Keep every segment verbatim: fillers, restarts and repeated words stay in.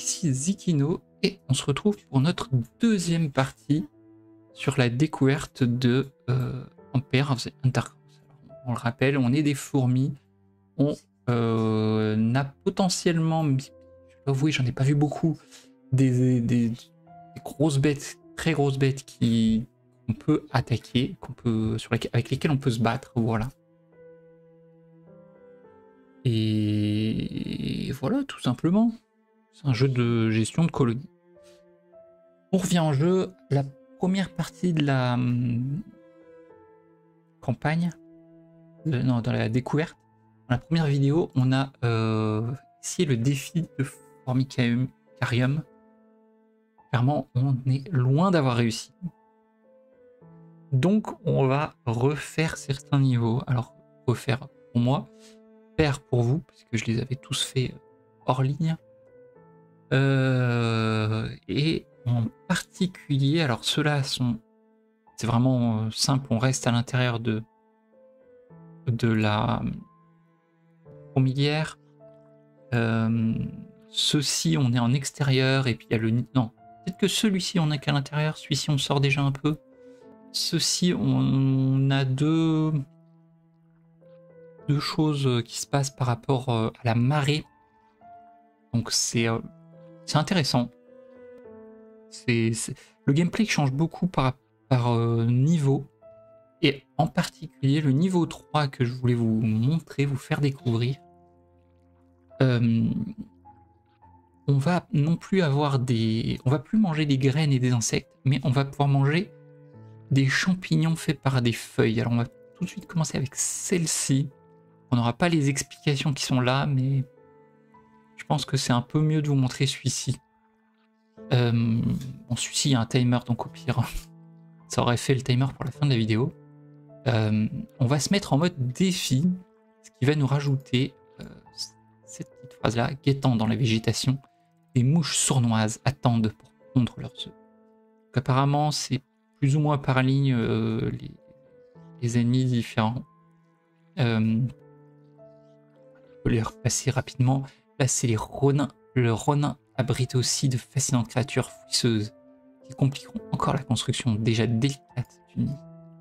ici Zikino et on se retrouve pour notre deuxième partie sur la découverte de euh, Empire of the Underground. On le rappelle, on est des fourmis, on euh, a potentiellement, je dois avouer, j'en ai pas vu beaucoup, des, des, des grosses bêtes, très grosses bêtes qui qu'on peut attaquer, qu'on peut, sur lesquelles, avec lesquelles on peut se battre, voilà. Et voilà, tout simplement. C'est un jeu de gestion de colonie. On revient en jeu. La première partie de la hum, campagne, de, non, dans la découverte, dans la première vidéo, on a euh, essayé le défi de Formicarium. Clairement, on est loin d'avoir réussi. Donc, on va refaire certains niveaux. Alors, refaire pour moi, faire pour vous, parce que je les avais tous faits hors ligne. Euh, et en particulier, alors ceux-là sont, c'est vraiment simple, on reste à l'intérieur de de la fourmilière. Euh, ceux-ci, on est en extérieur et puis il y a le non, peut-être que celui-ci on n'est qu'à l'intérieur, celui-ci on sort déjà un peu. Ceux-ci, on a deux deux choses qui se passent par rapport à la marée. Donc c'est euh, c'est intéressant. C'est, c'est... Le gameplay change beaucoup par, par euh, niveau, et en particulier le niveau trois que je voulais vous montrer, vous faire découvrir. Euh, on va non plus avoir des... On va plus manger des graines et des insectes, mais on va pouvoir manger des champignons faits par des feuilles. Alors on va tout de suite commencer avec celle-ci. On n'aura pas les explications qui sont là, mais je pense que c'est un peu mieux de vous montrer celui-ci. Euh, bon, celui-ci, il y a un timer, donc au pire, ça aurait fait le timer pour la fin de la vidéo. Euh, on va se mettre en mode défi, ce qui va nous rajouter euh, cette petite phrase-là, guettant dans la végétation, des mouches sournoises attendent pour pondre leurs œufs. Donc apparemment, c'est plus ou moins par ligne euh, les, les ennemis différents. Euh, on peut les repasser rapidement. Là, c'est les ronins. Le ronin abrite aussi de fascinantes créatures fouisseuses qui compliqueront encore la construction déjà délicate du nid.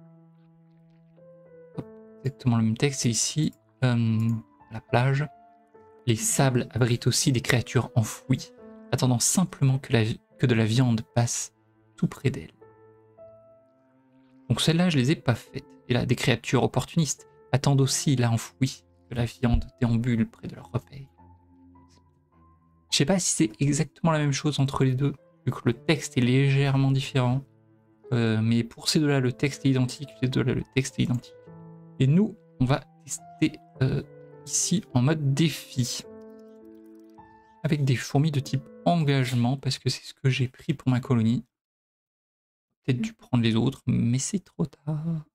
Hop, exactement le même texte, c'est ici euh, la plage. Les sables abritent aussi des créatures enfouies, attendant simplement que, la, que de la viande passe tout près d'elles. Donc celles-là, je les ai pas faites. Et là, des créatures opportunistes attendent aussi là enfouies que la viande déambule près de leur repaire. Je sais pas si c'est exactement la même chose entre les deux, vu que le texte est légèrement différent. Euh, mais pour ces deux-là, le texte est identique, ces deux-là, le texte est identique. Et nous, on va tester euh, ici en mode défi. Avec des fourmis de type engagement, parce que c'est ce que j'ai pris pour ma colonie. Peut-être dû prendre les autres, mais c'est trop tard.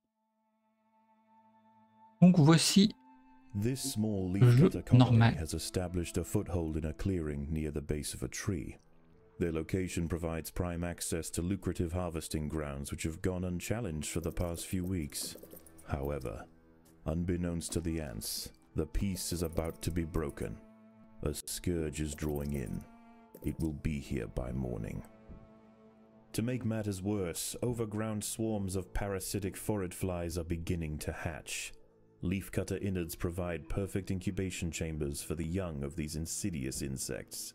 Donc voici This small le jeu leafcutter colony normal. has established a foothold in a clearing near the base of a tree. Their location provides prime access to lucrative harvesting grounds which have gone unchallenged for the past few weeks. However, unbeknownst to the ants, the peace is about to be broken. A scourge is drawing in. It will be here by morning. To make matters worse, overground swarms of parasitic phorid flies are beginning to hatch. Leafcutter innards provide perfect incubation chambers for the young of these insidious insects.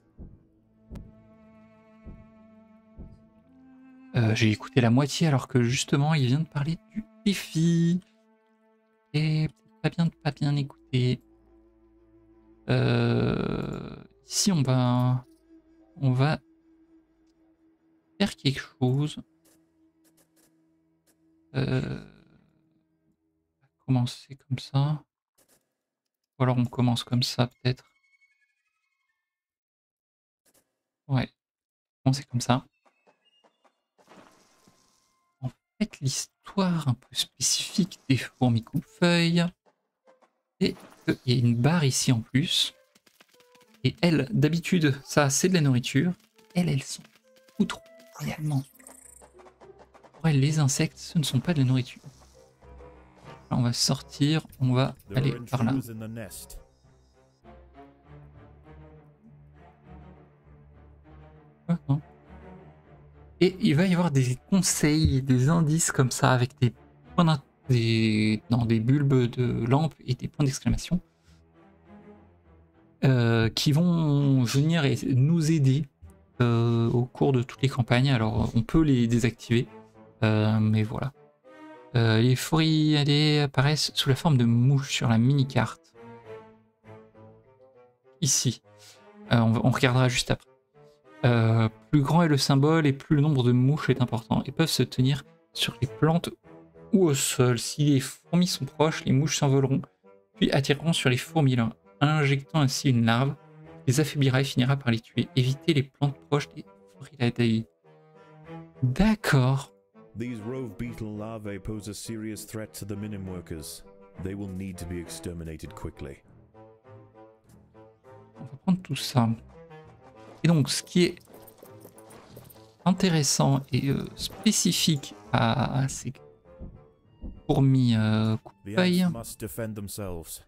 Euh, j'ai écouté la moitié alors que justement il vient de parler du défi. Et pas bien de pas bien écouter. Euh, ici on va on va faire quelque chose. Euh, commencer comme ça. Ou alors on commence comme ça peut-être. Ouais, commencer comme ça. En fait, l'histoire un peu spécifique des fourmis coupe-feuilles, c'est qu'il y a une barre ici en plus. Et elles, d'habitude, ça c'est de la nourriture. Elles, elles sont outre réellement. Pour elles, les insectes, ce ne sont pas de la nourriture. Là, on va sortir, on va aller par là. Et il va y avoir des conseils, des indices comme ça, avec des points d'in- des, non, des bulbes de lampe et des points d'exclamation, euh, qui vont venir et nous aider euh, au cours de toutes les campagnes. Alors on peut les désactiver, euh, mais voilà. Euh, les fourris allées apparaissent sous la forme de mouches sur la mini-carte. Ici. Euh, on, on regardera juste après. Euh, plus grand est le symbole et plus le nombre de mouches est important. Ils peuvent se tenir sur les plantes ou au sol. Si les fourmis sont proches, les mouches s'envoleront, puis attireront sur les fourmis, leur injectant ainsi une larve, les affaiblira et finira par les tuer. Évitez les plantes proches des Furidae. D'accord. These rove beetle larvae pose a serious threat to the minim workers. They will need to be exterminated quickly. On va prendre tout ça. Et donc, ce qui est intéressant et euh, spécifique à, à ces fourmis euh, The coupe-feuilles, ants must defend themselves.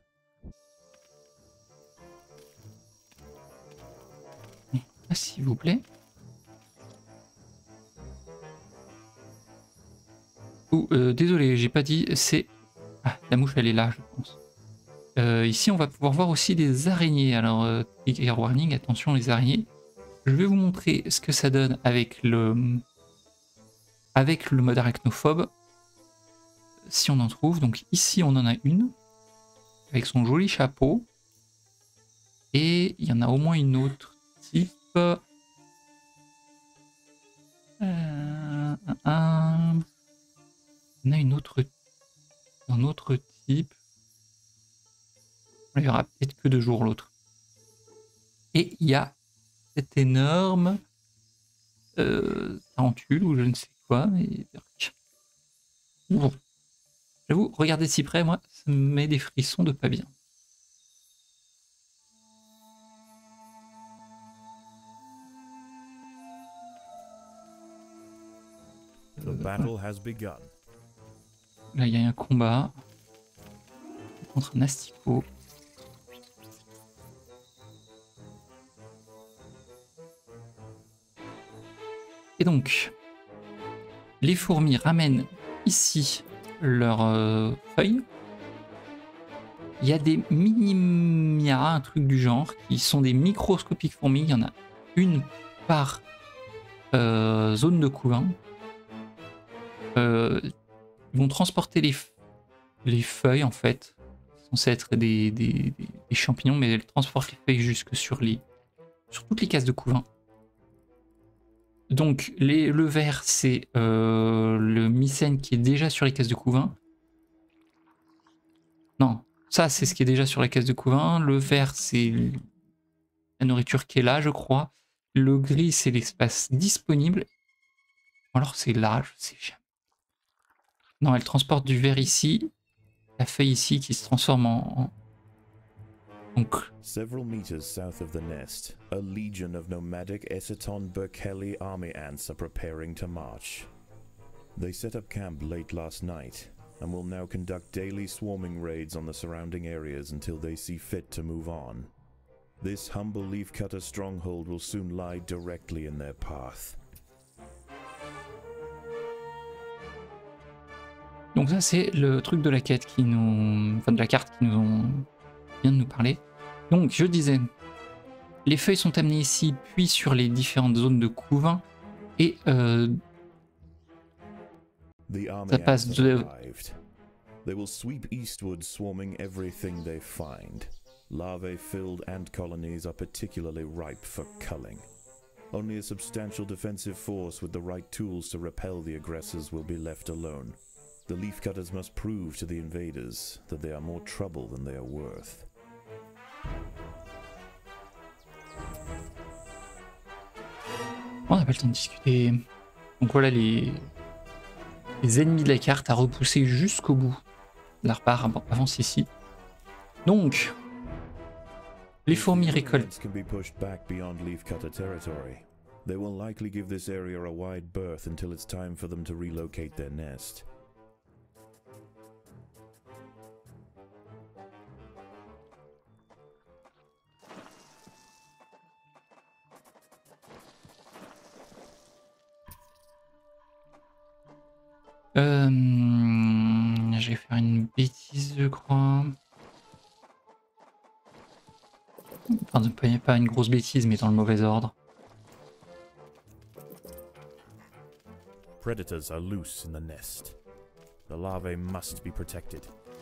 ah, s'il vous plaît. Oh, euh, désolé, j'ai pas dit, c'est... Ah, la mouche, elle est là, je pense. Euh, ici, on va pouvoir voir aussi des araignées. Alors, euh, trigger warning, attention les araignées. Je vais vous montrer ce que ça donne avec le, avec le mode arachnophobe, si on en trouve. Donc ici, on en a une, avec son joli chapeau. Et il y en a au moins une autre type. Euh, un, un. Il y en a une autre, un autre type. Il y aura peut-être que deux jours l'autre. Et il y a cette énorme euh, tarentule ou je ne sais quoi. Mais... Bon. J'avoue, regardez de si près, moi, ça me met des frissons de pas bien. The battle has begun. Là, il y a un combat contre un asticot. Et donc, les fourmis ramènent ici leurs euh, feuilles. Il y a des minimia, un truc du genre, qui sont des microscopiques fourmis. Il y en a une par euh, zone de couvain. Euh, ils vont transporter les, les feuilles, en fait. C'est censé être des, des, des, des champignons, mais elles transportent les feuilles jusque sur, les, sur toutes les cases de couvain. Donc, les, le vert, c'est euh, le mycène qui est déjà sur les cases de couvain. Non, ça, c'est ce qui est déjà sur les cases de couvain. Le vert, c'est la nourriture qui est là, je crois. Le gris, c'est l'espace disponible. Ou alors, c'est là, je sais jamais. Non, elle transporte du vert ici. La feuille ici qui se transforme en... en... Donc... Several meters south of the nest, a legion of nomadic Essaton Berkeley army ants are preparing to march. They set up camp late last night, and will now conduct daily swarming raids on the surrounding areas until they see fit to move on. This humble leafcutter stronghold will soon lie directly in their path. Donc ça, c'est le truc de la quête qui nous... Enfin, de la carte qui nous ont... vient de nous parler. Donc, je disais, les feuilles sont amenées ici, puis sur les différentes zones de couvain, et euh, ça passe de... They will sweep eastward, swarming everything they find. Larvae-filled ant colonies are particularly ripe for culling. Only a substantial defensive force with the right tools to repel the aggressors will be left alone. The leafcutters must prove to the invaders that they are more trouble than they are worth. On n'a pas le temps de discuter. Donc voilà les, les ennemis de la carte à repousser jusqu'au bout. L'Arpar avance ici. Donc, les fourmis récoltent. They will likely give this area a wide berth until it's time for them to relocate their nest. Euh, je vais faire une bêtise, je crois. Enfin, pas, pas une grosse bêtise, mais dans le mauvais ordre. Predators are loose in the nest. The larvae must be protected.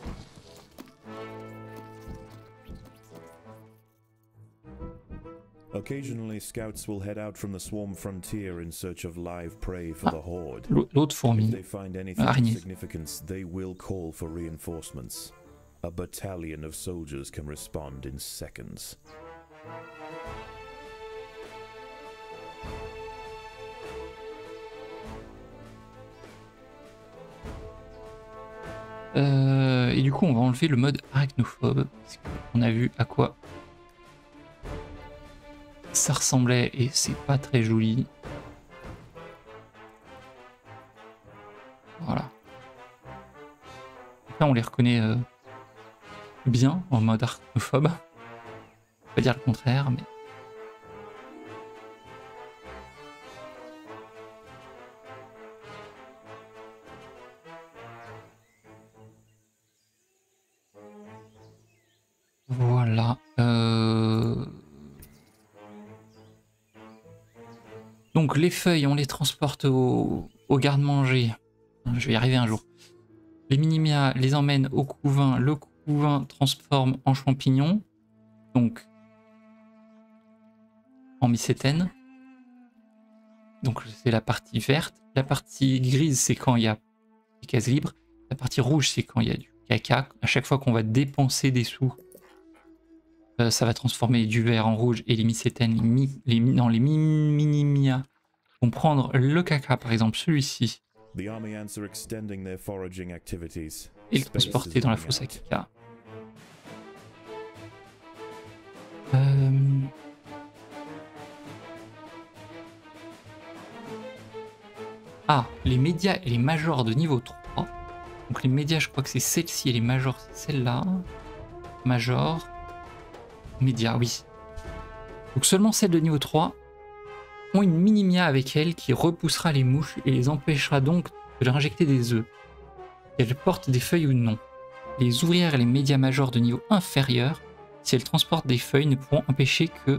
Occasionally, scouts will head out from the swarm frontier in search of live prey for Ah, the horde. l'autre If fourmi. they find anything of Araignée. significance, they will call for reinforcements. A battalion of soldiers can respond in seconds. Euh, et du coup, on va enlever le mode arachnophobe, parce qu'on a vu à quoi ça ressemblait et c'est pas très joli. Voilà. Après, on les reconnaît euh, bien en mode arachnophobe. On va pas dire le contraire, mais. Voilà. Euh... Donc les feuilles, on les transporte au, au garde-manger. Je vais y arriver un jour. Les minimia les emmènent au couvain. Le couvain transforme en champignons. Donc en mycétène. Donc c'est la partie verte. La partie grise, c'est quand il y a des cases libres. La partie rouge, c'est quand il y a du caca. À chaque fois qu'on va dépenser des sous, euh, ça va transformer du vert en rouge et les mycétènes, les, mi, les, non, les mi, minimia vont prendre le caca, par exemple celui-ci, The army ants are extending their foraging activities. et le Space transporter is dans la running fosse à out. caca. Euh... Ah, les médias et les majors de niveau trois. Donc les médias, je crois que c'est celle-ci et les majors, c'est celle-là. Major. Médias, oui. Donc seulement celles de niveau trois ont une minimia avec elle qui repoussera les mouches et les empêchera donc de leur injecter des œufs. Qu'elles portent des feuilles ou non. Les ouvrières et les médias majors de niveau inférieur, si elles transportent des feuilles, ne pourront empêcher que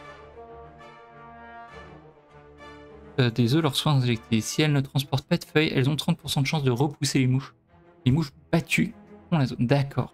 euh, des œufs leur soient injectés. Si elles ne transportent pas de feuilles, elles ont trente pour cent de chance de repousser les mouches. Les mouches battues dans la zone. D'accord.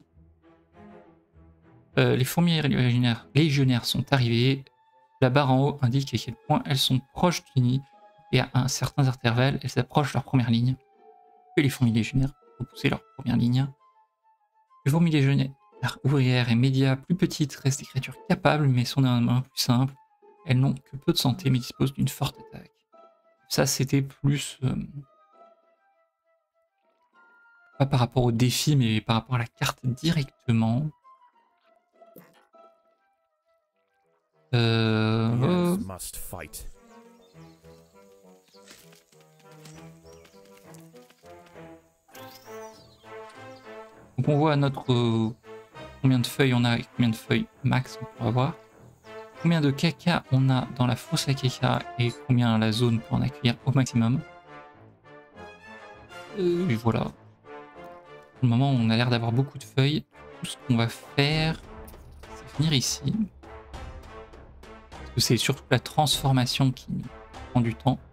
Euh, les fourmis légionnaires, légionnaires sont arrivées. La barre en haut indique à quel point elles sont proches du nid et à un certain intervalle, elles approchent leur première ligne. Que les fourmis légionnaires repousser leur première ligne. Les fourmis légionnaires ouvrières et médias plus petites restent des créatures capables mais sont néanmoins plus simples. Elles n'ont que peu de santé mais disposent d'une forte attaque. Ça c'était plus... Euh, pas par rapport au défi mais par rapport à la carte directement. Euh... The ants must fight. Donc on voit notre euh, combien de feuilles on a et combien de feuilles max on pourra avoir. Combien de caca on a dans la fosse à caca et combien la zone peut en accueillir au maximum. Euh, et voilà. Pour le moment on a l'air d'avoir beaucoup de feuilles. Tout ce qu'on va faire, c'est venir ici. Parce que c'est surtout la transformation qui prend du temps.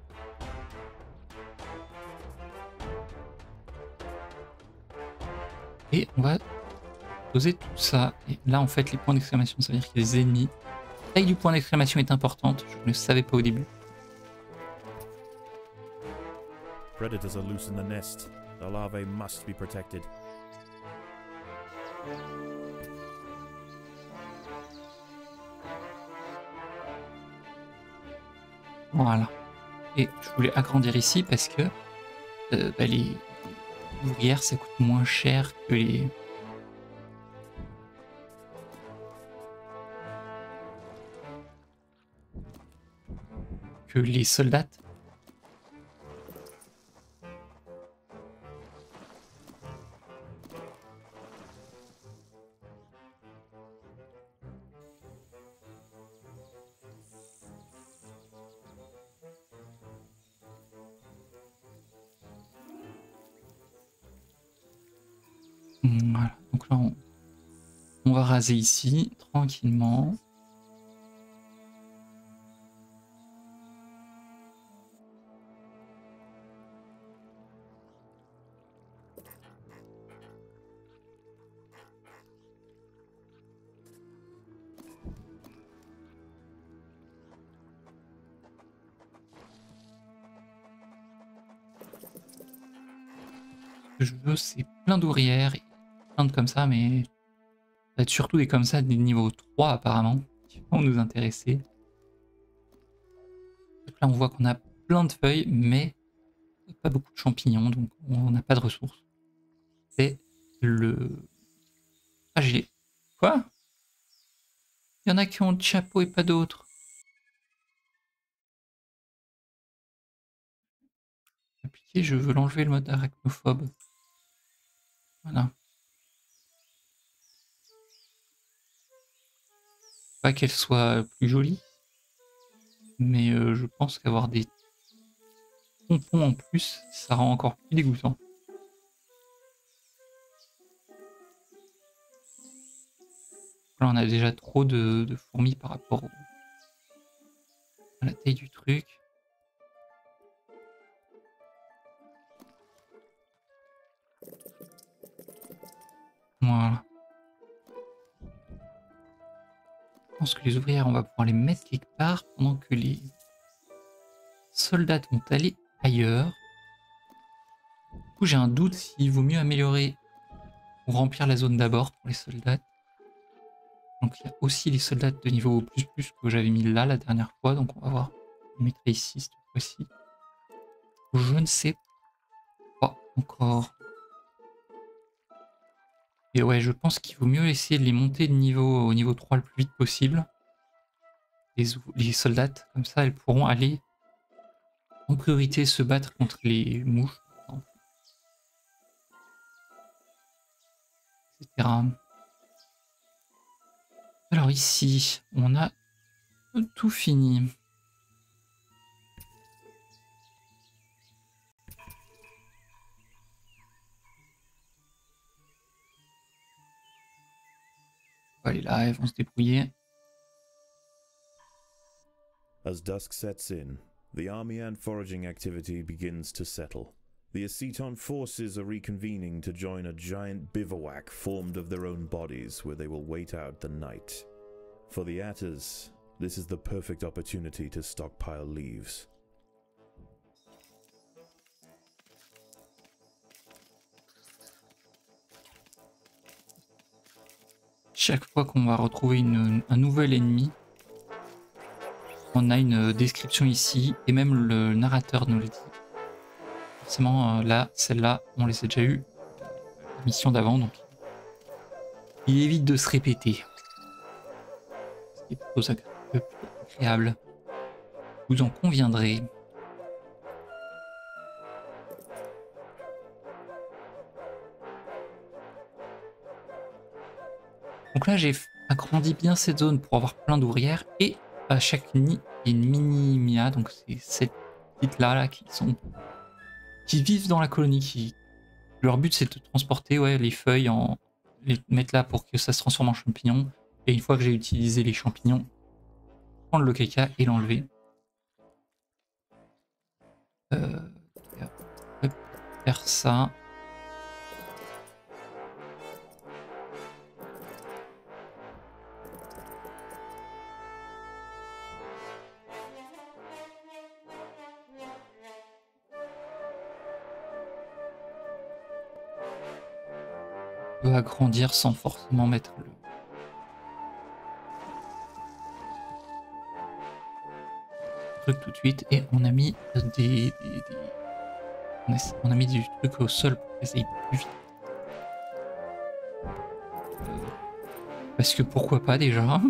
Et on va poser tout ça. Et là, en fait, les points d'exclamation, ça veut dire qu'il y a des ennemis. La taille du point d'exclamation est importante. Je ne le savais pas au début. Predators are loose in the nest. The larvae must be protected. Voilà. Et je voulais agrandir ici parce que euh, bah, les ouvrières, ça coûte moins cher que les... que les soldats. Voilà, donc là on, on va raser ici tranquillement. Ce que je veux, c'est plein d'ouvrières, plein de comme ça, mais ça va être surtout des comme ça, des niveaux trois apparemment, qui vont nous intéresser. Donc là, on voit qu'on a plein de feuilles, mais pas beaucoup de champignons, donc on n'a pas de ressources. C'est le... Ah, j'ai... Quoi? Il y en a qui ont le chapeau et pas d'autres. Appliquer, je veux l'enlever le mode arachnophobe. Voilà. Pas qu'elle soit plus jolie, mais euh, je pense qu'avoir des pompons en plus, ça rend encore plus dégoûtant. Là, on a déjà trop de, de fourmis par rapport au, à la taille du truc. Voilà. Je pense que les ouvrières, on va pouvoir les mettre quelque part pendant que les soldats vont aller ailleurs. Du coup, j'ai un doute s'il vaut mieux améliorer ou remplir la zone d'abord pour les soldats. Donc il y a aussi les soldats de niveau plus plus que j'avais mis là la dernière fois. Donc on va voir. Je les mettrai ici cette fois-ci. Je ne sais pas encore. Et ouais, je pense qu'il vaut mieux essayer de les monter de niveau au niveau trois le plus vite possible. Les, les soldats, comme ça, elles pourront aller en priorité se battre contre les mouches, et cetera. Alors ici, on a tout fini. On va aller là, elles vont se débrouiller. As dusk sets in, the army and foraging activity begins to settle. The Aceton forces are reconvening to join a giant bivouac formed of their own bodies where they will wait out the night. For the Atters, this is the perfect opportunity to stockpile leaves. Chaque fois qu'on va retrouver une, un nouvel ennemi, on a une description ici, et même le narrateur nous le dit. Forcément, là, celle-là, on les a déjà eu la mission d'avant, donc il évite de se répéter. Ce qui est plutôt agréable. Vous en conviendrez. Donc là, j'ai agrandi bien cette zone pour avoir plein d'ouvrières, et à chaque nid, il y a une mini-mia, donc c'est cette petite-là là, qui sont qui vivent dans la colonie. Qui... Leur but, c'est de transporter ouais, les feuilles, en les mettre là pour que ça se transforme en champignons. Et une fois que j'ai utilisé les champignons, prendre le caca et l'enlever. Euh, faire ça. On peut agrandir sans forcément mettre le truc tout de suite, et on a mis des, des, des... On, a, on a mis du truc au sol pour que ça aille plus vite. Euh, parce que pourquoi pas déjà.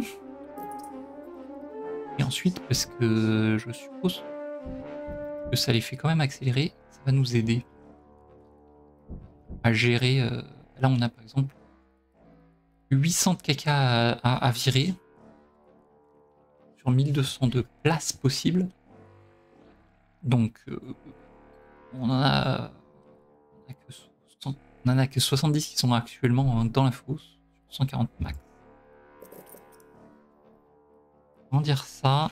Et ensuite parce que je suppose que ça les fait quand même accélérer, ça va nous aider à gérer. Euh, là on a par exemple huit cents de caca à, à, à virer sur mille deux cent deux places possibles. Donc euh, on en a, on a que On en a que soixante-dix qui sont actuellement dans la fosse. cent quarante max. Comment dire ça?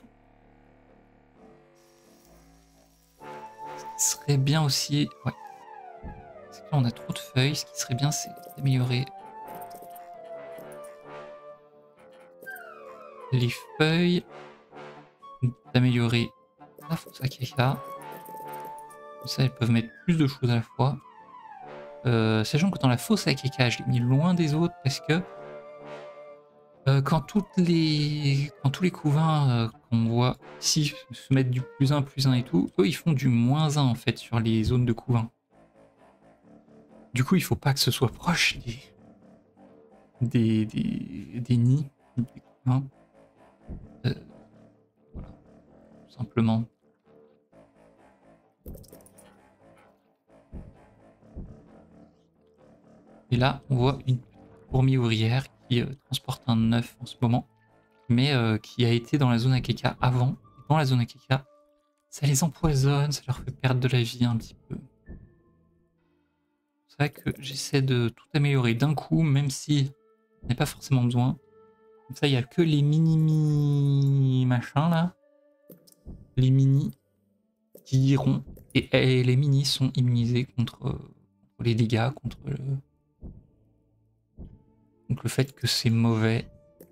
Ce qui serait bien aussi... Ouais. Parce que là, on a trop de feuilles. Ce qui serait bien, c'est d'améliorer les feuilles. D'améliorer la fosse à caca. Comme ça, elles peuvent mettre plus de choses à la fois. Euh, sachant que dans la fosse à caca, je l'ai mis loin des autres parce que euh, quand, toutes les... quand tous les couvains euh, qu'on voit ici se mettent du plus un, plus un et tout, eux ils font du moins un en fait sur les zones de couvains. Du coup, il faut pas que ce soit proche des, des, des, des nids, des couvains. Euh, voilà, tout simplement. Et là, on voit une fourmi ouvrière qui euh, transporte un œuf en ce moment, mais euh, qui a été dans la zone A K K avant. Dans la zone A K K, ça les empoisonne, ça leur fait perdre de la vie un petit peu. C'est vrai que j'essaie de tout améliorer d'un coup, même si on n'a pas forcément besoin. Comme ça, il n'y a que les mini machins là, les mini qui iront. Et, et les mini sont immunisés contre, contre les dégâts, contre le, donc le fait que c'est mauvais.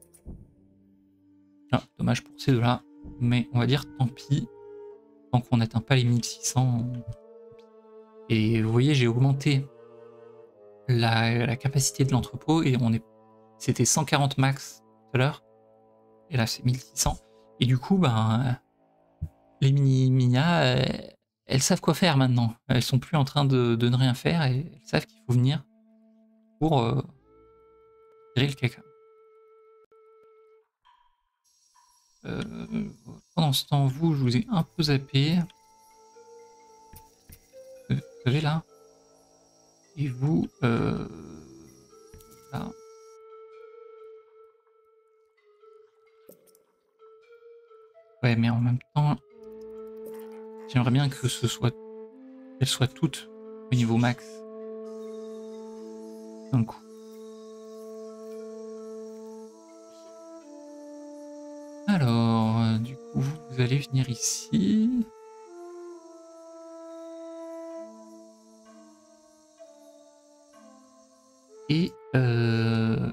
Ah, dommage pour ces deux-là, mais on va dire tant pis, tant qu'on n'atteint pas les mille six cents. Et vous voyez, j'ai augmenté la, la capacité de l'entrepôt et on est, c'était cent quarante max tout à l'heure, et là c'est mille six cents. Et du coup, ben, les mini minas, euh, elles savent quoi faire maintenant. Elles sont plus en train de, de ne rien faire et elles savent qu'il faut venir pour euh, tirer le caca. Euh, pendant ce temps, vous, je vous ai un peu zappé. Euh, vous savez là. Et vous, euh, là. Ouais, mais en même temps, j'aimerais bien que ce soit, qu'elles soient toutes au niveau max. D'un coup. Alors, euh, du coup, vous allez venir ici. Et euh...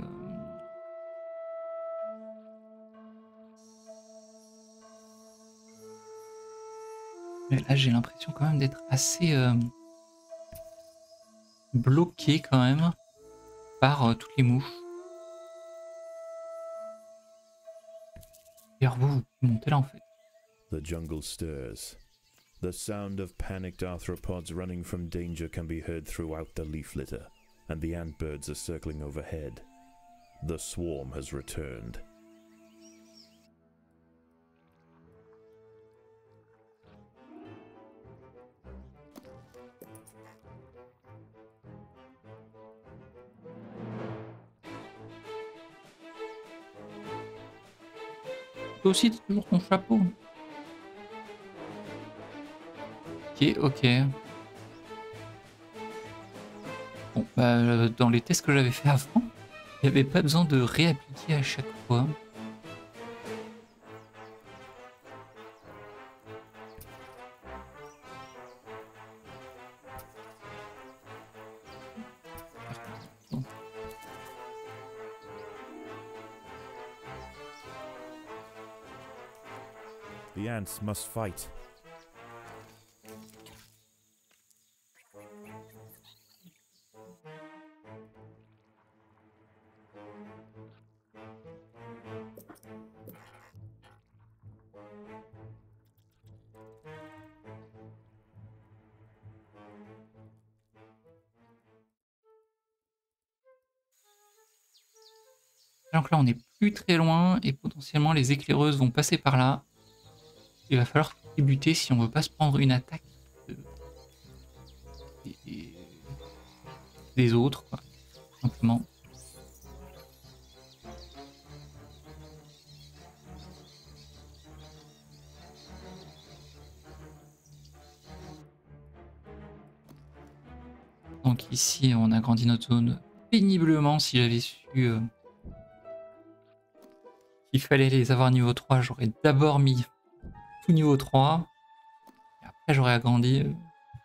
mais là, j'ai l'impression quand même d'être assez euh, bloqué quand même par euh, toutes les mouches. D'ailleurs, vous, vous montez là en fait. The jungle stirs. The sound of panicked arthropods running from danger can be heard throughout the leaf litter, and the ant birds are circling overhead. The swarm has returned. Toi aussi, t'as toujours ton chapeau. Ok, ok. Bon, bah, euh, dans les tests que j'avais fait avant, il n'y avait pas besoin de réappliquer à chaque fois. Bon. The ants must fight. Donc là, on n'est plus très loin et potentiellement les éclaireuses vont passer par là. Il va falloir débuter si on veut pas se prendre une attaque de... des... des autres, quoi, tout simplement. Donc ici, on a grandi notre zone péniblement. Si j'avais su euh, qu'il fallait les avoir niveau trois, j'aurais d'abord mis tout niveau trois. Et après, j'aurais agrandi euh,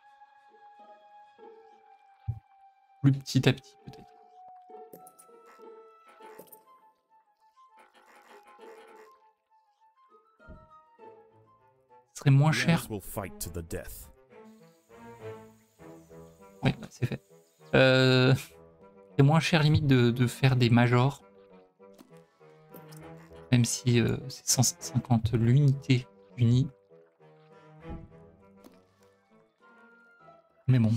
plus petit à petit peut-être. Ce serait moins cher. Oui, bah, c'est fait. Euh, c'est moins cher limite de, de faire des majors. Même si euh, c'est cent cinquante l'unité unie. Mais bon.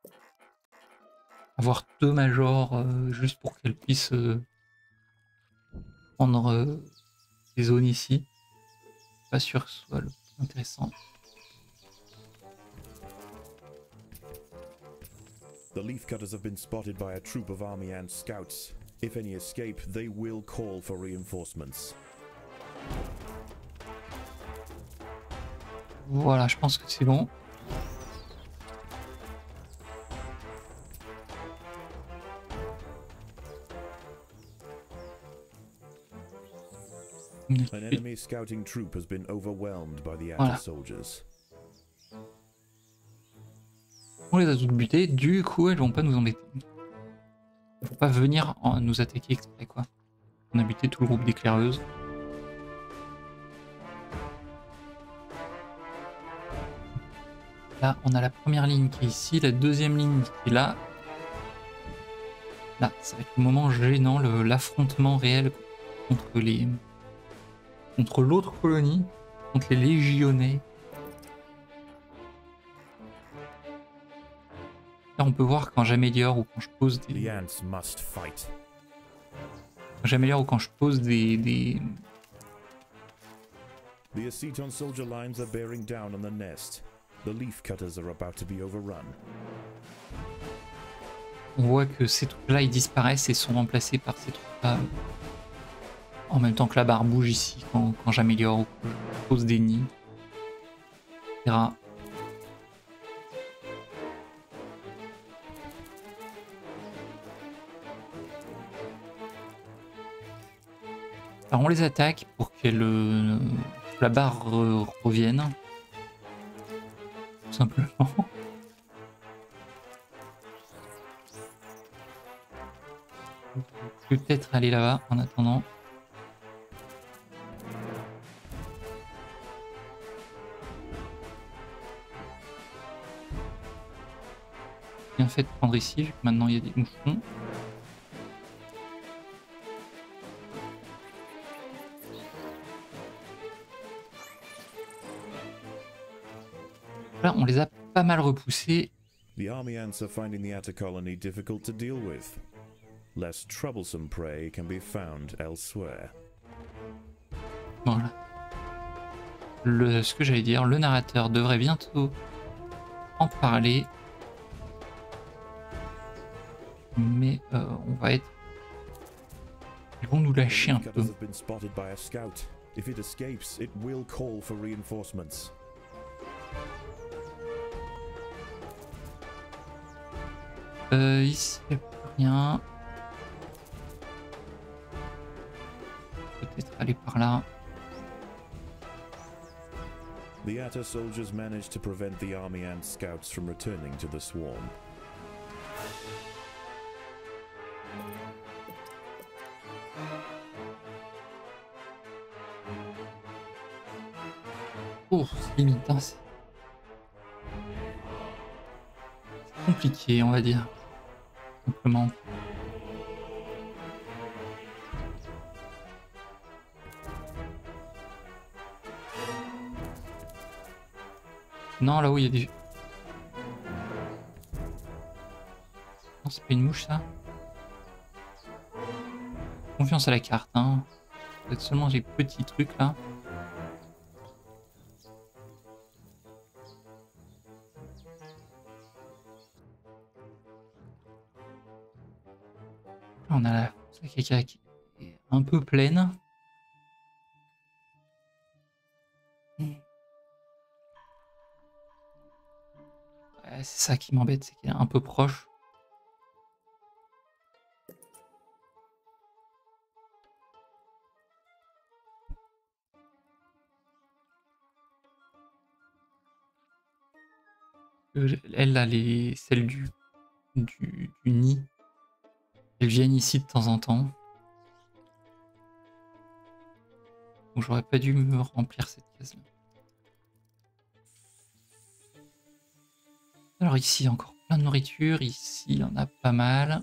Avoir deux majors euh, juste pour qu'elles puissent euh, prendre euh, les zones ici. Pas sûr que ce soit le plus intéressant. The Leafcutters have been spotted by a troop of army ant scouts. If any escape, they will call for reinforcements. Voilà, je pense que c'est bon. An enemy scouting troop has been overwhelmed by the Voilà. Atta soldiers. On les a toutes butées, du coup elles vont pas nous embêter. Elles vont pas venir en- nous attaquer exprès quoi. On a buté tout le groupe d'éclaireuses. Là on a la première ligne qui est ici, la deuxième ligne qui est là. Là, ça va être le moment gênant, le- l'affrontement réel contre les contre l'autre colonie, contre les légionnaires. Là on peut voir quand j'améliore ou quand je pose The des. ants must fight. Quand j'améliore ou quand je pose des. des... The Aceton soldier lines are bearing down on the nest. The Leafcutters are about to be overrun. On voit que ces trucs-là ils disparaissent et sont remplacés par ces trucs-là. En même temps que la barre bouge ici quand, quand j'améliore ou que je pose des nids. et cetera. Alors on les attaque pour que le, la barre re- revienne. Tout simplement. Je vais peut-être aller là-bas en attendant. Bien fait de prendre ici, vu que maintenant il y a des moucherons. Là, on les a pas mal repoussés. The army ants are finding the Atta colony difficult to deal with. Less troublesome prey can be found elsewhere. Voilà. Le, ce que j'allais dire, le narrateur devrait bientôt en parler. Mais euh, on va être... Ils vont nous The lâcher un peu. Leafcutters have been spotted by a scout. If it escapes, it will call for reinforcements. Euh, ici, il n'y a plus rien. Peut-être aller par là. The Atta soldiers managed to prevent the army ant scouts from returning to the swarm. Oh, c'est limite, hein, c'est c'est compliqué, on va dire. Simplement. Non, là-haut, il y a des... Non, c'est pas une mouche, ça. Confiance à la carte, hein. Peut-être seulement j'ai petits trucs, là. On a la caca qui est un peu pleine. Ouais, c'est ça qui m'embête, c'est qu'elle est un peu proche. Euh, Elle, là, les... celles du... Du... du nid, elles viennent ici de temps en temps. Donc j'aurais pas dû me remplir cette case-là. Alors ici, encore plein de nourriture. Ici, il y en a pas mal.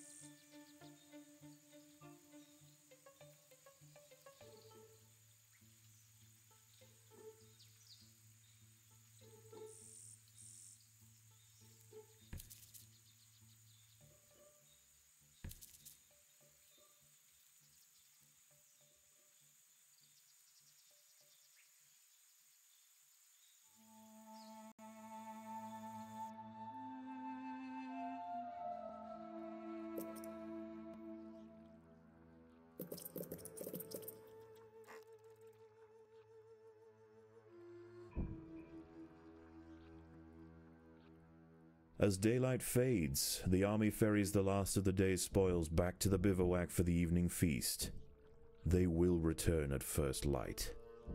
As daylight fades, the army ferries the last of the day's spoils back to the bivouac for the evening feast. They will return at first light.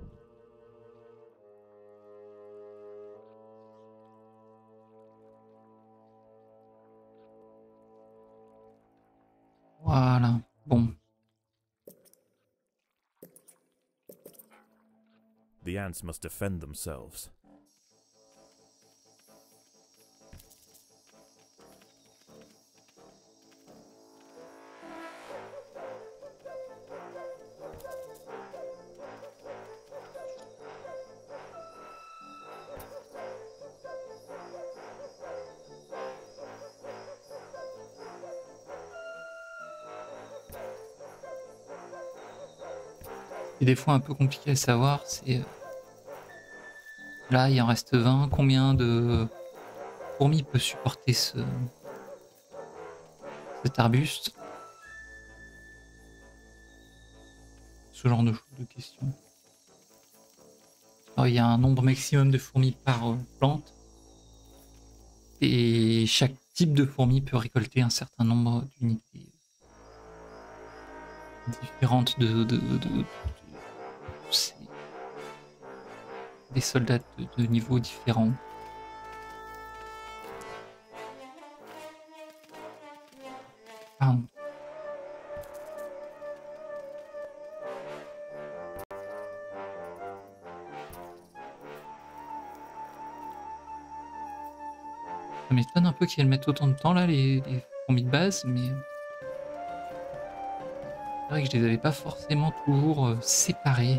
Voilà. Bon. The ants must defend themselves. Et des fois un peu compliqué à savoir, c'est... Là, il en reste vingt. Combien de fourmis peut supporter ce... cet arbuste? Ce genre de, de questions. Alors, il y a un nombre maximum de fourmis par euh, plante. Et chaque type de fourmi peut récolter un certain nombre d'unités différentes de... de, de, de c'est des soldats de, de niveaux différents. Pardon. Ça m'étonne un peu qu'elles mettent autant de temps là, les, les fourmis de base, mais c'est vrai que je les avais pas forcément toujours euh, séparées.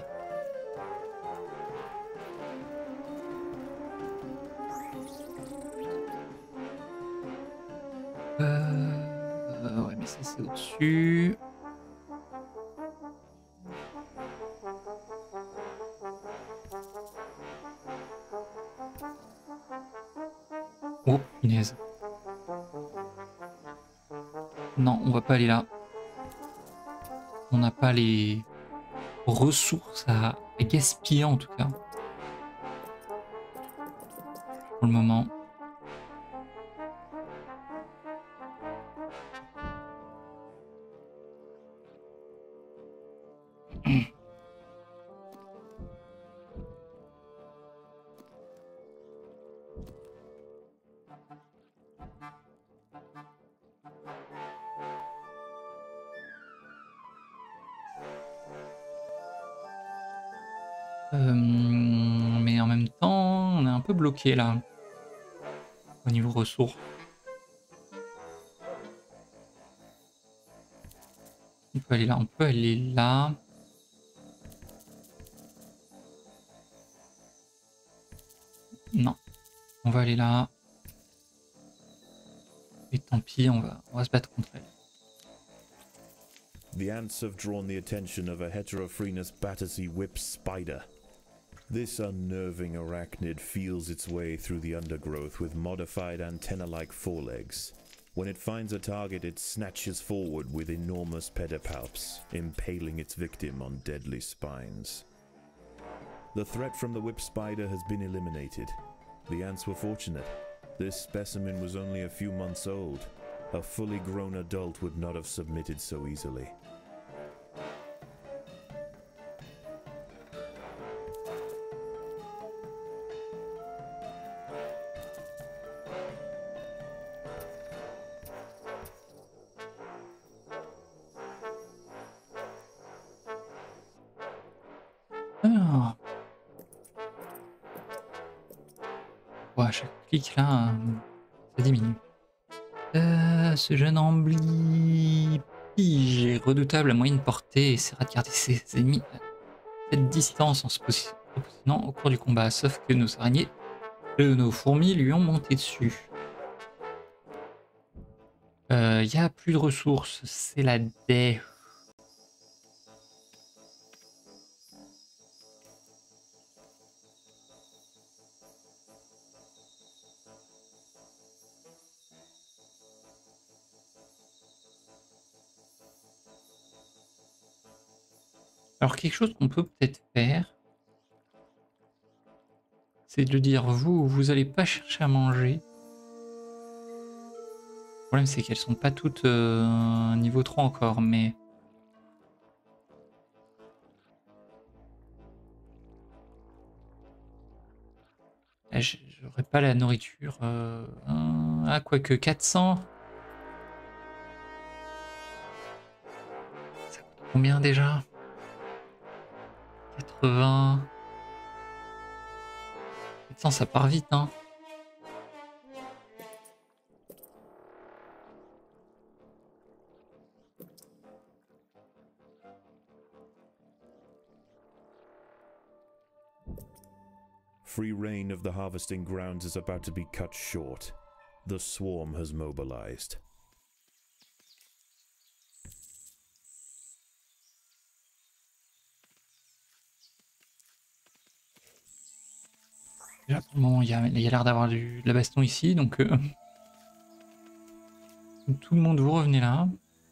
Euh... Ouais, mais ça c'est au-dessus. Oh, punaise. Non, on va pas aller là. On n'a pas les ressources à gaspiller en tout cas. Pour le moment. Euh, mais en même temps, on est un peu bloqué là. Au niveau ressources. On peut aller là, on peut aller là. Non. On va aller là. Et tant pis, on va, on va se battre contre elle. The ants have drawn the attention of a Heterophrenus Battersea whip spider. This unnerving arachnid feels its way through the undergrowth with modified antenna-like forelegs. When it finds a target, it snatches forward with enormous pedipalps, impaling its victim on deadly spines. The threat from the whip spider has been eliminated. The ants were fortunate. This specimen was only a few months old. A fully grown adult would not have submitted so easily. Ouais, à chaque clic là, euh, ça diminue. Euh, ce jeune Ambly Pige est redoutable à moyenne portée et essaiera de garder ses ennemis à cette distance en se posi- positionnant au cours du combat. Sauf que nos araignées, euh, nos fourmis lui ont monté dessus. Il euh, y a plus de ressources, c'est la D. Alors quelque chose qu'on peut peut-être faire, c'est de lui dire, vous, vous allez pas chercher à manger. Le problème c'est qu'elles sont pas toutes euh, niveau trois encore, mais... Ah, j'aurais pas la nourriture... Euh... Ah, quoique quatre cents. Ça coûte combien déjà? quatre-vingts. quatre cents, ça part vite, hein. Free reign of the harvesting grounds is about to be cut short. The swarm has mobilized. Déjà, pour le moment, il y a, il y a l'air d'avoir de la baston ici, donc... Euh... Tout le monde, vous revenez là.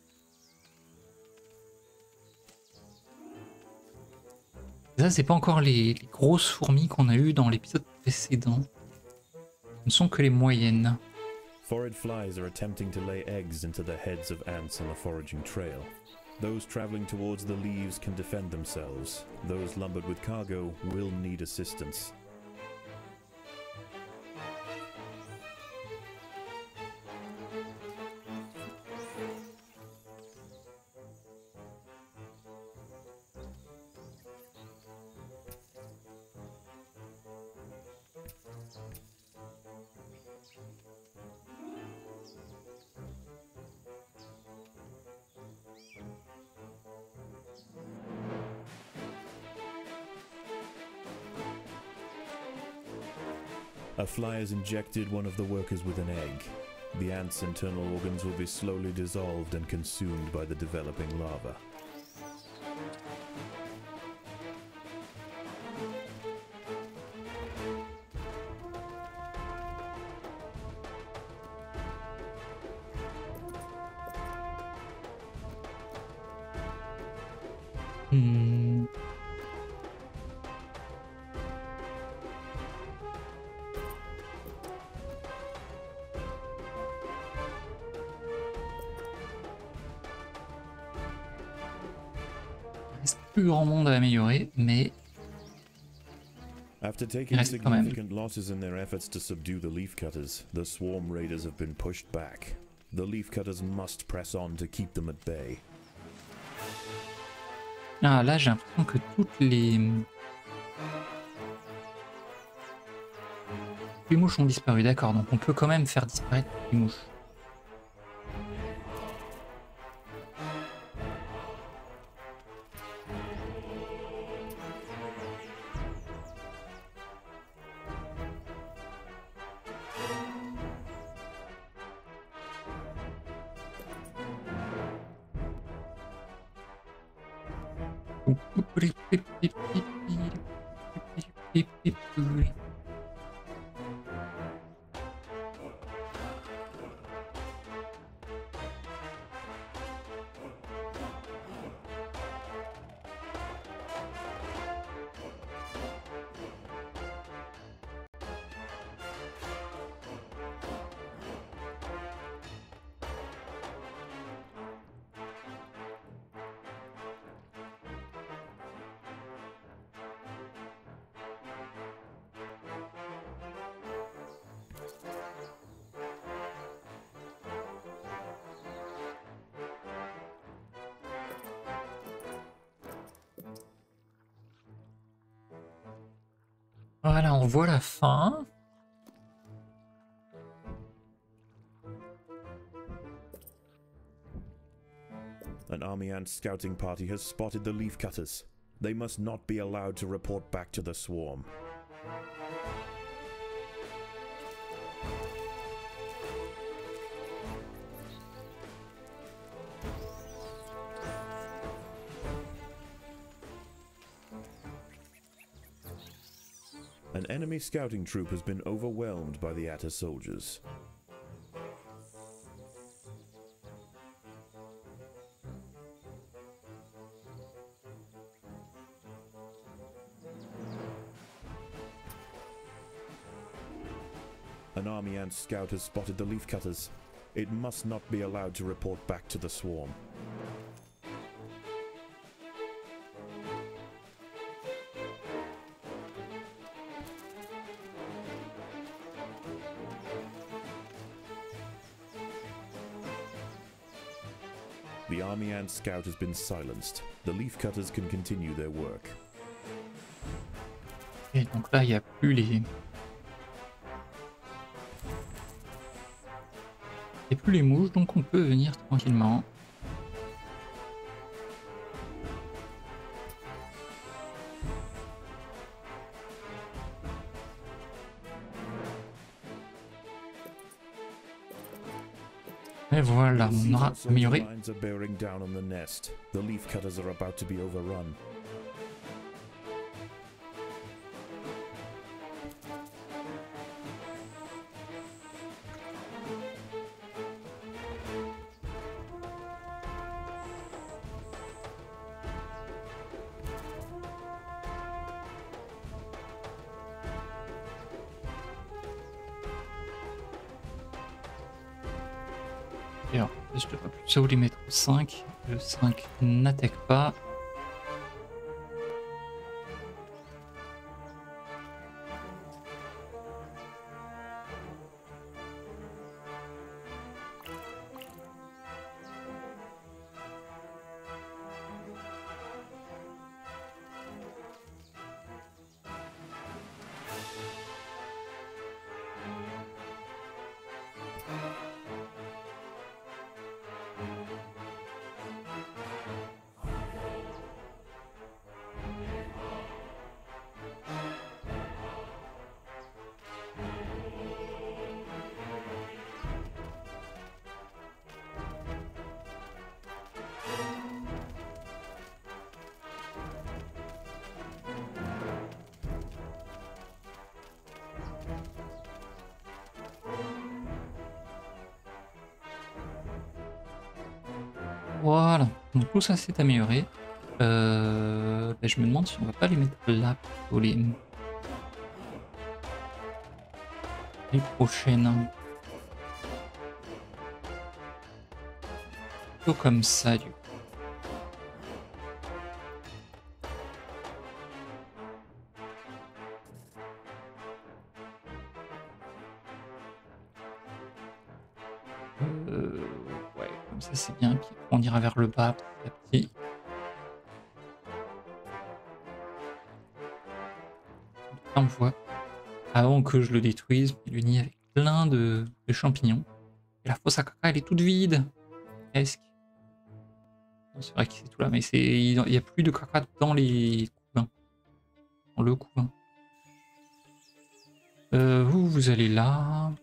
Ça, c'est pas encore les, les grosses fourmis qu'on a eues dans l'épisode précédent. Ce ne sont que les moyennes. Forage flies are attempting to lay eggs into the heads of ants on the foraging trail. Those traveling towards the leaves can defend themselves. Those lumbered with cargo will need assistance. A fly has injected one of the workers with an egg. The ant's internal organs will be slowly dissolved and consumed by the developing larva. Hmm. Il reste plus grand monde à améliorer, mais After il taking reste quand même. significant losses in their efforts to subdue the leafcutters, the swarm raiders have been pushed back. The leafcutters must press on to keep them at bay. Ah, là, j'ai l'impression que toutes les... les mouches ont disparu, d'accord. Donc on peut quand même faire disparaître les mouches. Voilà, on voit la fin. An army ant scouting party has spotted the leaf cutters. They must not be allowed to report back to the swarm. An enemy scouting troop has been overwhelmed by the Atta soldiers. An army ant scout has spotted the leaf cutters. It must not be allowed to report back to the swarm. The army ant scout has been silenced. The leaf cutters can continue their work. Et donc là, il n'y a plus les... Il n'y a plus les mouches, donc on peut venir tranquillement. Et voilà, on aura amélioré. Alors, je devrais plutôt les mettre au cinq. Le cinq n'attaque pas. Voilà, donc tout ça s'est amélioré. Euh, ben je me demande si on va pas les mettre là pour les, les prochaines. Plutôt comme ça du coup. Euh, ouais, comme ça c'est bien. Puis on ira vers le bas petit à petit. On voit avant que je le détruise, il le nid avec plein de, de champignons. Et la fosse à caca, elle est toute vide. Presque. C'est vrai que c'est tout là, mais c'est il n'y a plus de caca dans les couvains. Dans le couvain. Euh, vous, vous allez là.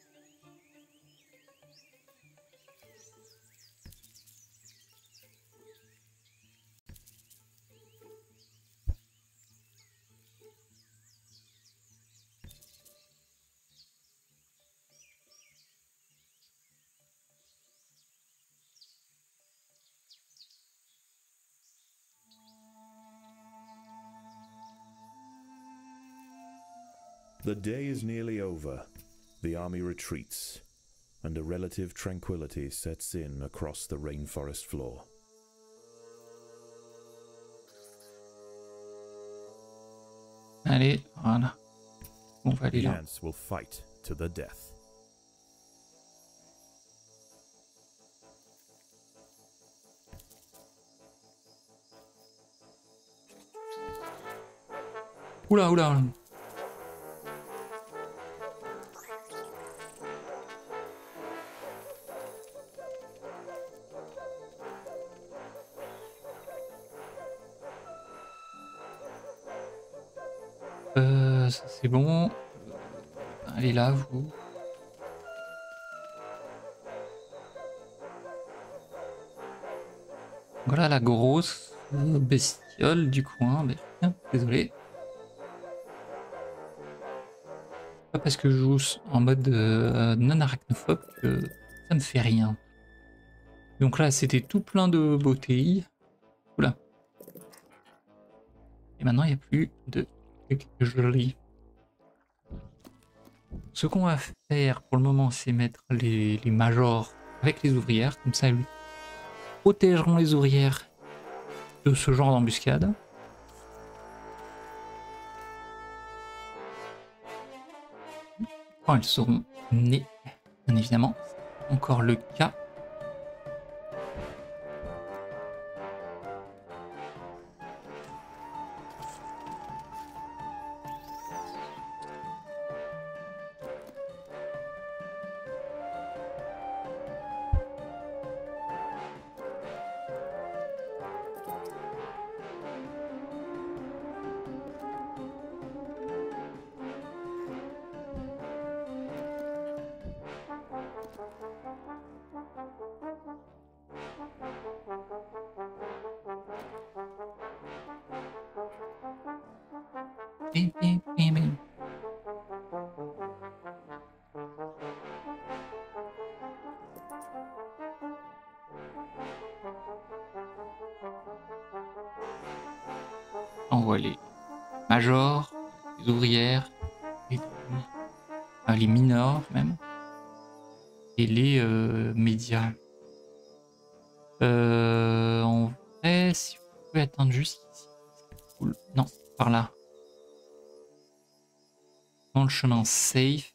The day is nearly over. The army retreats, and a relative tranquility sets in across the rainforest floor. Allez, voilà. On va aller The là. ants will fight to the death. Oula, oula, oula. Euh, ça c'est bon. Allez là, vous. Voilà la grosse bestiole du coin. Désolé. Pas parce que je joue en mode euh, non arachnophobe que ça me fait rien. Donc là, c'était tout plein de beauté. Oula. Et maintenant, il n'y a plus de trucs jolis. Ce qu'on va faire pour le moment, c'est mettre les, les majors avec les ouvrières. Comme ça, elles protégeront les ouvrières de ce genre d'embuscade. Quand elles seront nées, bien évidemment. Encore le cas. Bim, bim, bim, bim. On voit les majors, les ouvrières, les, euh, les mineurs même, et les euh, médias. Euh, en vrai, si vous pouvez atteindre juste ici, c'est cool. Non, par là. Dans le chemin safe.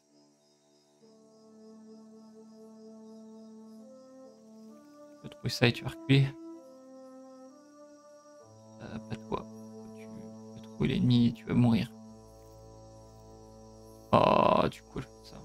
Tu peux trouver ça et tu vas reculer. Euh, pas toi. Tu peux trouver l'ennemi et tu vas mourir. Oh, du coup, ça.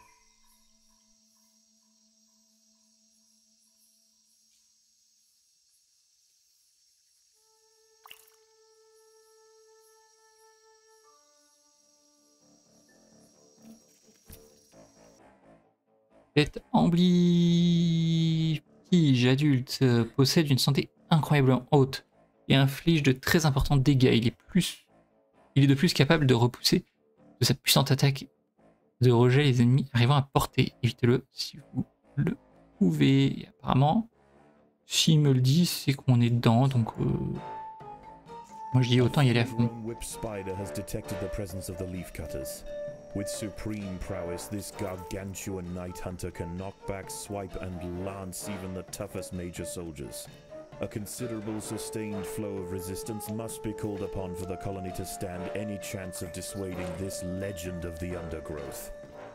Cette amblypige adulte euh, possède une santé incroyablement haute et inflige de très importants dégâts. Il est, plus... Il est de plus capable de repousser de sa puissante attaque de rejet les ennemis arrivant à portée. Évitez-le si vous le pouvez. Et apparemment, s'il me le dit, c'est qu'on est dedans. Donc, euh... moi je dis autant y aller à fond. With supreme prowess, this gargantuan night hunter can knock back, swipe, and lance even the toughest major soldiers. A considerable sustained flow of resistance must be called upon for the colony to stand any chance of dissuading this legend of the undergrowth.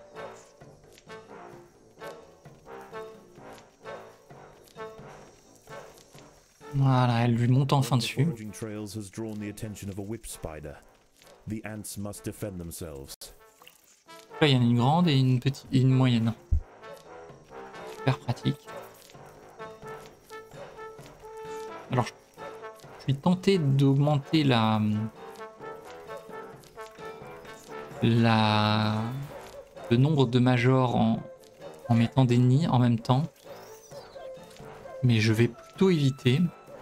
Voilà, elle lui monte enfin dessus. Foraging trails has drawn the attention of a whip spider. The ants must defend themselves. Là, il y en a une grande et une petite et une moyenne. Super pratique. Alors, je suis tenté d'augmenter la... la... le nombre de majors en, en mettant des nids en même temps. Mais je vais plutôt éviter.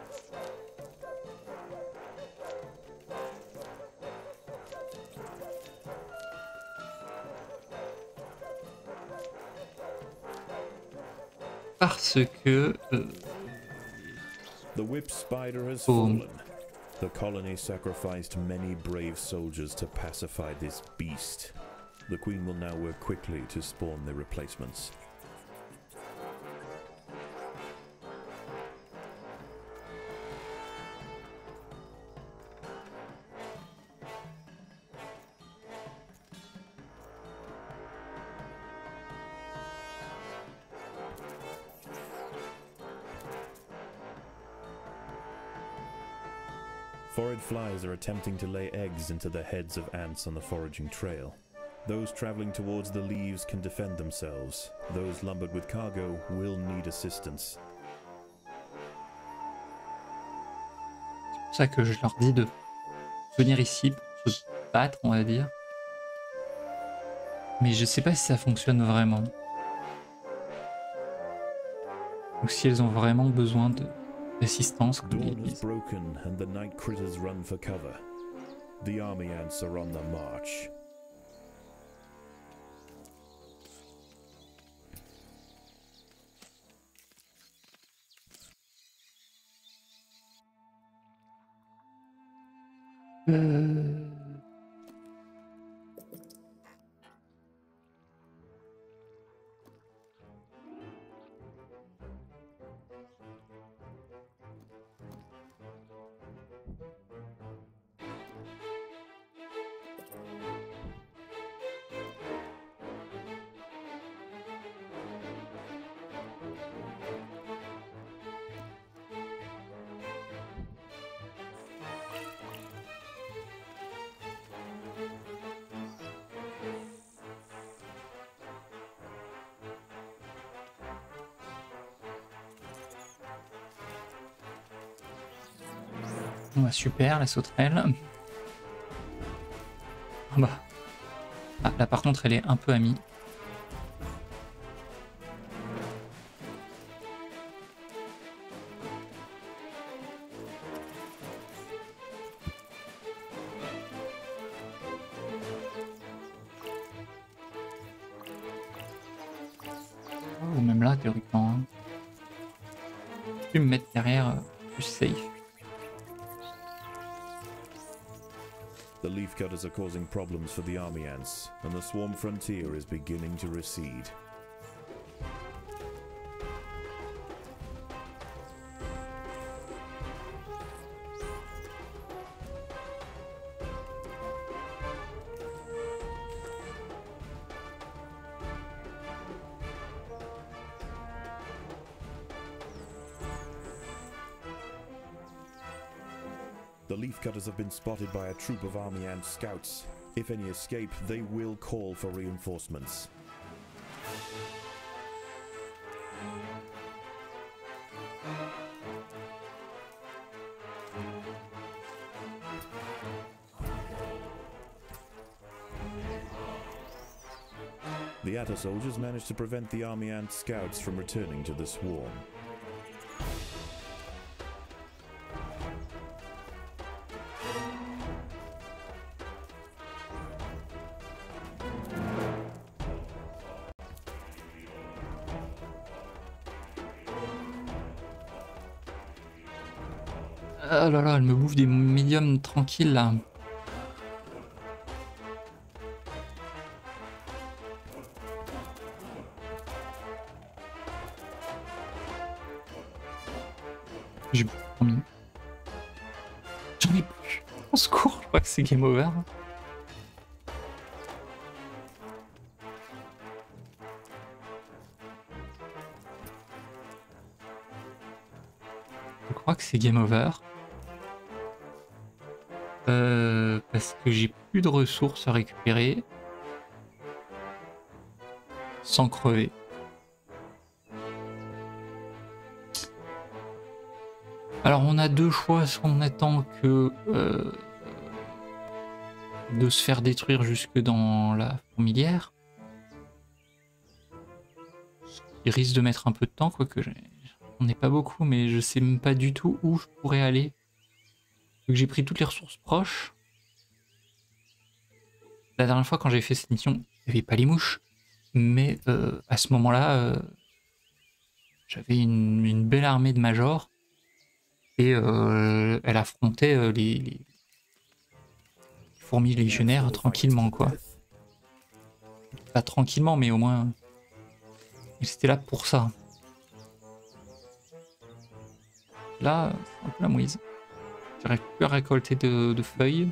Parce que euh, the whip spider has oh. fallen. The colony sacrificed many brave soldiers to pacify this beast. The queen will now work quickly to spawn their replacements. Forage flies are attempting to lay eggs into the heads of ants on the foraging trail. Those traveling towards the leaves can defend themselves. Those lumbered with cargo will need assistance. C'est pour ça que je leur dis de venir ici pour se battre, on va dire. Mais je sais pas si ça fonctionne vraiment. Ou si elles ont vraiment besoin d'assistance. Dawn has broken and the night critters run for cover. The army ants are on the march. Euh... Ouais, super, la sauterelle. Ah bah. Ah, là par contre elle est un peu amie. Ou même là théoriquement. Hein. Je vais me mettre derrière, euh, plus safe. The leafcutters are causing problems for the army ants, and the swarm frontier is beginning to recede. The leafcutters have been spotted by a troop of army ant scouts. If any escape, they will call for reinforcements. The Atta soldiers managed to prevent the army ant scouts from returning to the swarm. Oh là là, elle me bouffe des médiums tranquilles là. J'ai plus mis. J'en ai plus. Au secours, je crois que c'est game over. Je crois que c'est game over. Euh, parce que j'ai plus de ressources à récupérer sans crever. Alors on a deux choix, soit on attend que euh, de se faire détruire jusque dans la fourmilière, ce qui risque de mettre un peu de temps, quoique on n'est pas beaucoup, mais je sais même pas du tout où je pourrais aller. J'ai pris toutes les ressources proches. La dernière fois quand j'ai fait cette mission, il n'y avait pas les mouches. Mais euh, à ce moment-là, euh, j'avais une, une belle armée de majors. Et euh, elle affrontait euh, les, les fourmis légionnaires tranquillement, quoi. Pas tranquillement, mais au moins... C'était là pour ça. Là, c'est un peu la mouise. J'arrive plus à récolter de, de feuilles.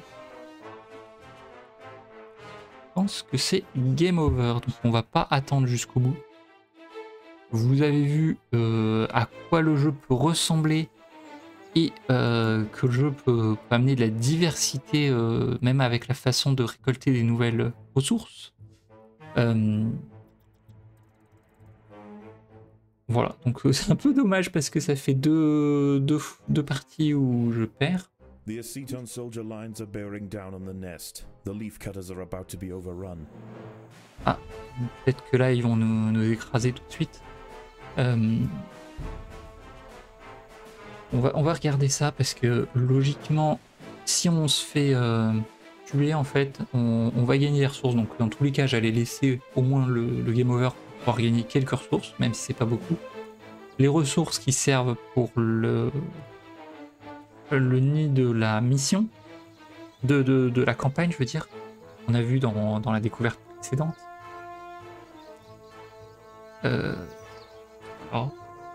Je pense que c'est game over, donc on va pas attendre jusqu'au bout. Vous avez vu euh, à quoi le jeu peut ressembler et euh, que le jeu peut, peut amener de la diversité, euh, même avec la façon de récolter des nouvelles ressources. Euh, voilà, donc euh, c'est un peu dommage parce que ça fait deux, deux, deux parties où je perds. The Aceton soldier lines are bearing down on the nest. The leaf cutters are about to be overrun. Ah, peut-être que là ils vont nous, nous écraser tout de suite. Euh, on, va, on va regarder ça parce que logiquement, si on se fait euh, tuer en fait, on, on va gagner des ressources. Donc dans tous les cas, j'allais laisser au moins le, le game over pour pouvoir gagner quelques ressources, même si c'est pas beaucoup. Les ressources qui servent pour le, le nid de la mission, de, de, de la campagne, je veux dire, on a vu dans, dans la découverte précédente. Euh... Oh.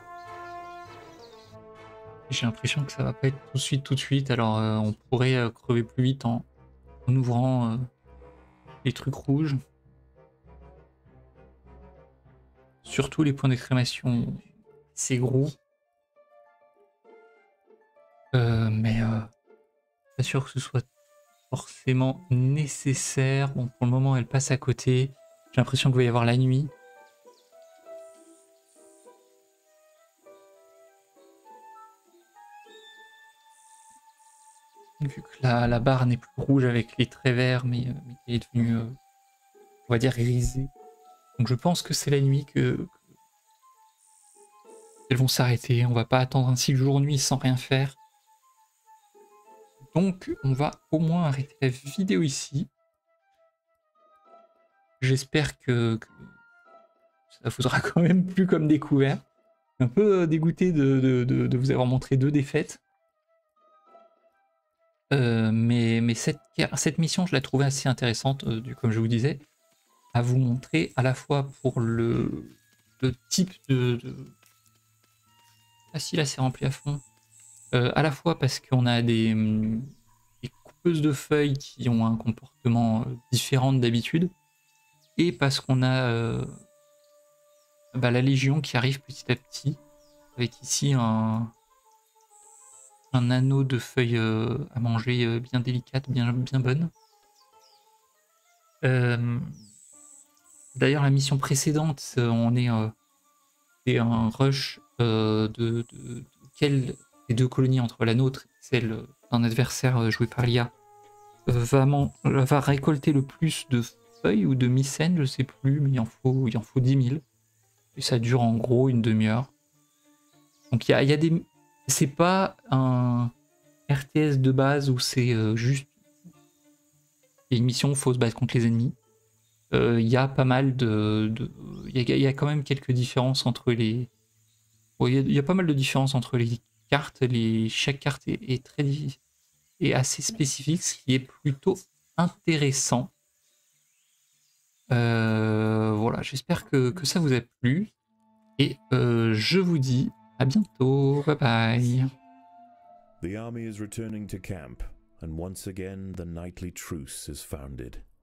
J'ai l'impression que ça va pas être tout de suite, tout de suite. Alors euh, on pourrait euh, crever plus vite en, en ouvrant euh, les trucs rouges. Surtout les points d'exclamation, c'est gros. Euh, mais euh, pas sûr que ce soit forcément nécessaire. Bon, pour le moment, elle passe à côté. J'ai l'impression qu'il va y avoir la nuit. Vu que la, la barre n'est plus rouge avec les traits verts, mais, mais qu'elle est devenue, euh, on va dire, irisée. Donc je pense que c'est la nuit que, que elles vont s'arrêter. On va pas attendre ainsi le jour-nuit sans rien faire. Donc on va au moins arrêter la vidéo ici. J'espère que, que ça vous aura quand même plu comme découverte. Un peu dégoûté de, de, de, de vous avoir montré deux défaites. Euh, mais mais cette, cette mission, je la trouvais assez intéressante, euh, du, comme je vous disais, à vous montrer à la fois pour le, le type de, de... Ah si, là c'est rempli à fond. Euh, à la fois parce qu'on a des, des coupeuses de feuilles qui ont un comportement différent d'habitude, et parce qu'on a euh, bah, la Légion qui arrive petit à petit, avec ici un... un anneau de feuilles euh, à manger euh, bien délicate, bien, bien bonne. Euh, D'ailleurs, la mission précédente, on est euh, c'est un rush euh, de, de, de quelle des deux colonies entre la nôtre et celle d'un adversaire euh, joué par l'I A euh, va, va récolter le plus de feuilles ou de mycènes, je sais plus, mais il en faut, il en faut dix mille. Et ça dure en gros une demi-heure. Donc il y a, y a des... C'est pas un R T S de base où c'est euh, juste il y a une mission, il faut se battre contre les ennemis. Il euh, y a pas mal de... Il y, y a quand même quelques différences entre les... Il bon, y, y a pas mal de différences entre les cartes. Les... Chaque carte est, est très est assez spécifique, ce qui est plutôt intéressant. Euh, voilà, j'espère que, que ça vous a plu. Et euh, je vous dis à bientôt. Bye bye. The army is returning to camp, and once again the nightly truce is founded.